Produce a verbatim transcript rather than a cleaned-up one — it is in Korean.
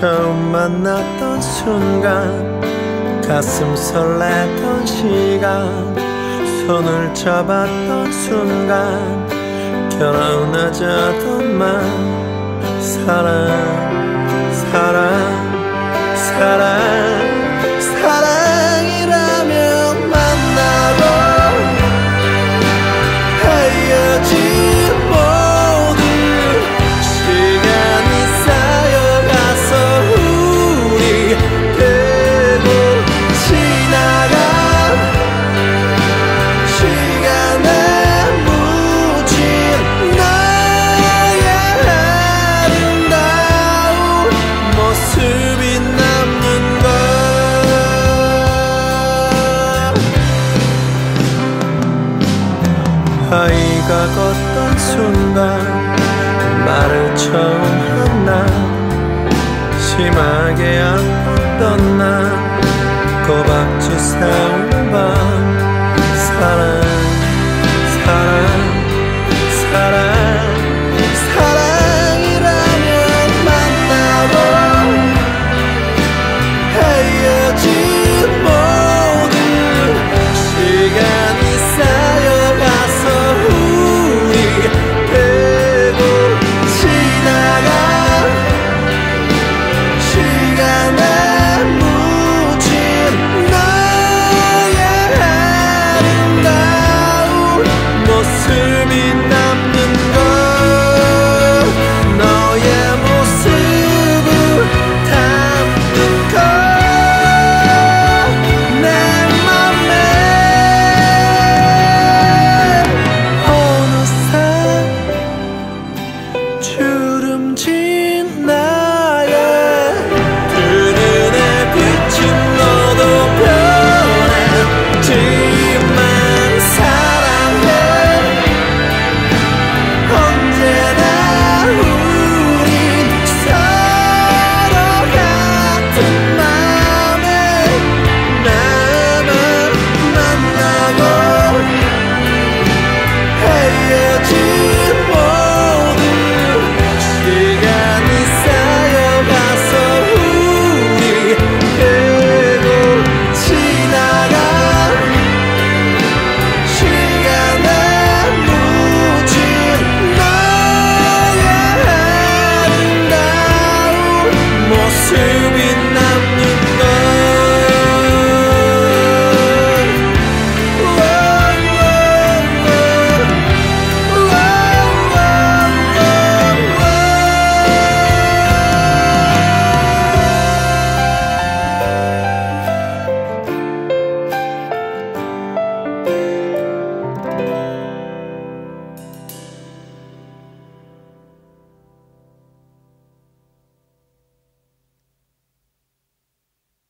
처음 만났던 순간 가슴 설레던 시간 손을 잡았던 순간 결혼하자던 맘 사랑 사랑 사랑 사랑이라면 만나고 헤어진 모든 시간이 쌓여가서 우리 되고 지나간 시간에 묻힌 나의 아름다운 모습이 남는 걸 아이가 걷던 순간 말을 처음 한 날 심한